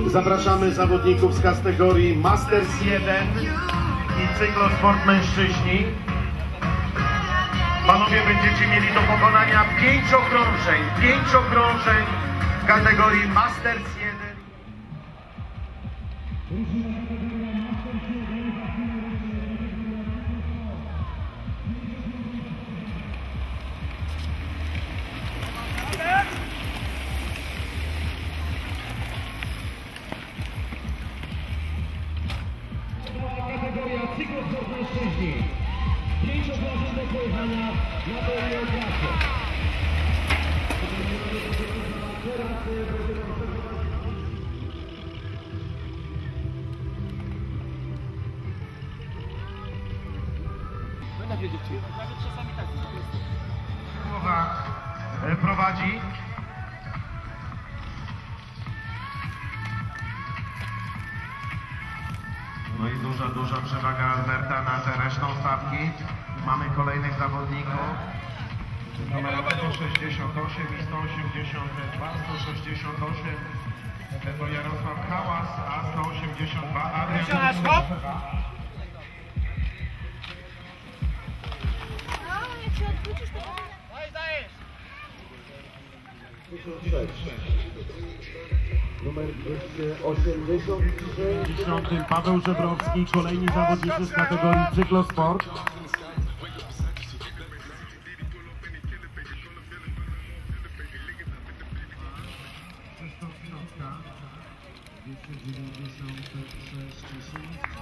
Zapraszamy zawodników z kategorii Masters 1 i Cyklosport Mężczyźni. Panowie, będziecie mieli do pokonania 5 okrążeń w kategorii Masters 1. Kategoria Cyklosport Mężczyźni. 5 okrążeń do pojechania na tej trasie. Głowa prowadzi. No i duża przewaga Alberta nad resztą stawki. Mamy kolejnych zawodników. Numer 168 i 182, 168 to Jarosław Hałas, a 182 Adrian. Jak się odwrócisz, to Numer 283. 10. Paweł Żebrowski, kolejni zawodnicy z kategorii Cyklosport. Krzysztof Środka, 296.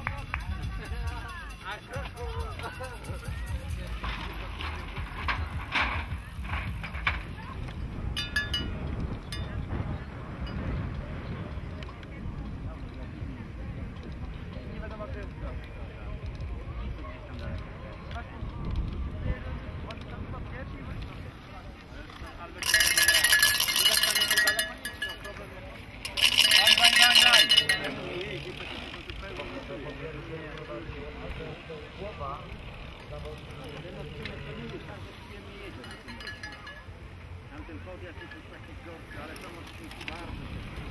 Tamten podjazd jest już taki gorszy, ale to może być bardzo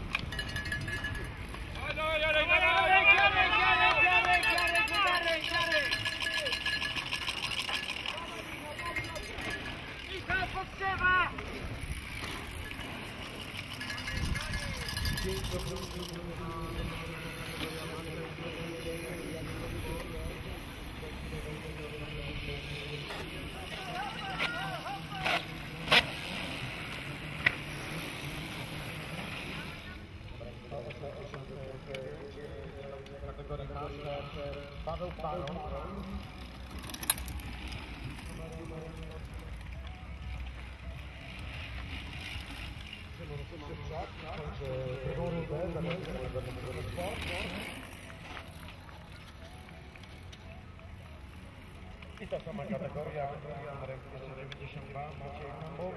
Paweł Paro. I ta sama kategoria, numerem 292, Maciej Hamburg.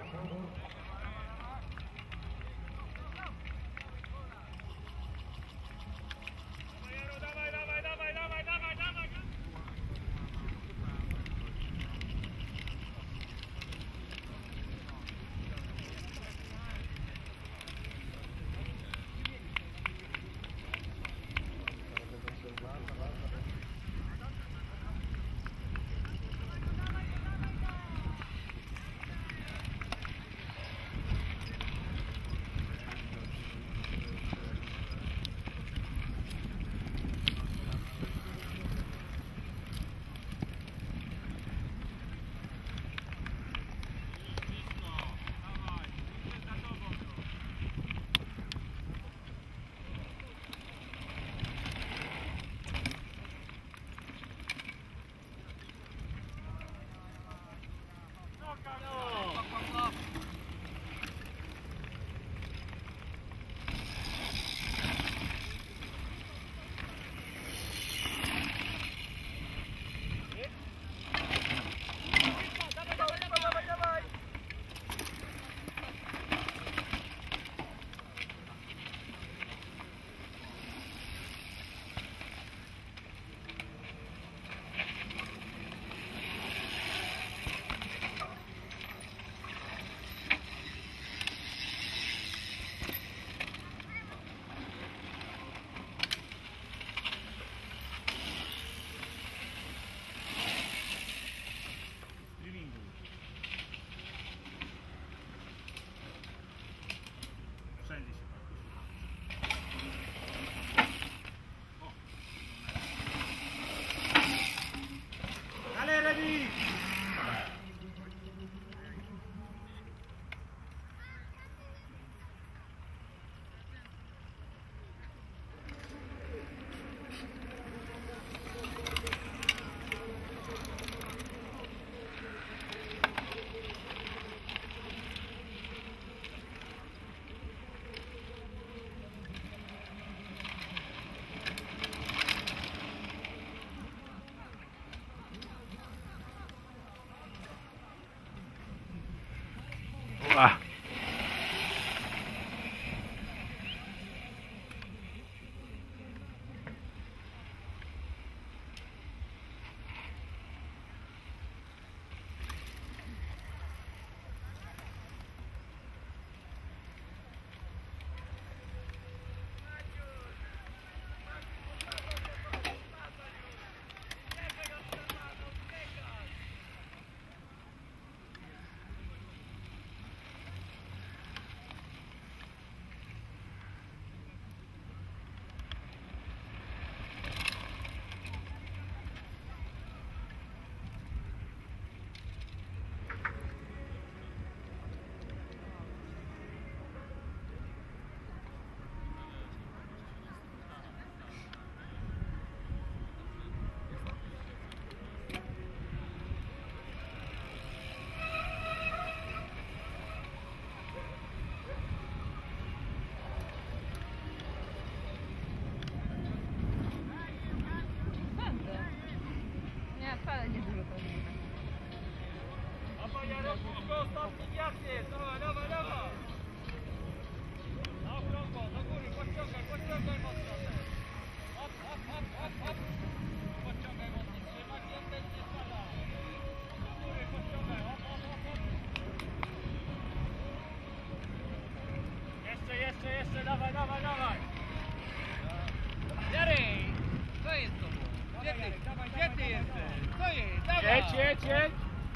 Nie, wcale nie dużo to nie. Dawaj, Jarek, szybko, ostatni wiatr jest. Dawaj, dawaj, dawaj. Na okrągło, do góry, podciągaj mocno. Hop, hop, hop, hop, hop. Podciągaj mocno, trzymaj piętę, nie spada. Do góry, podciągaj, hop, hop, hop, hop. Jeszcze, dawaj, dawaj, dawaj. Jarek, co jest to? Gdzie ty jesteś? Co jest? Dawaj! Jedź.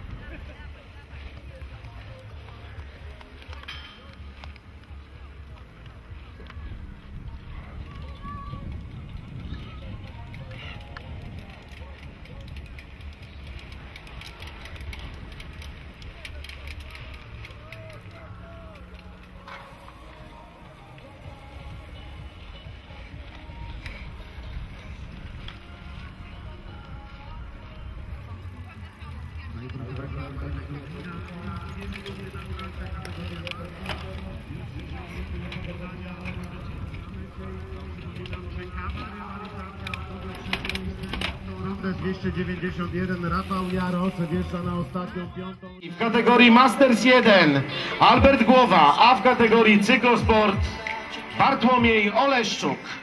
Rundę 291 Rafał Jarosz wjeżdża na ostatnią piątą. I w kategorii Masters 1 Albert Głowa, a w kategorii Cyklosport Bartłomiej Oleszczuk.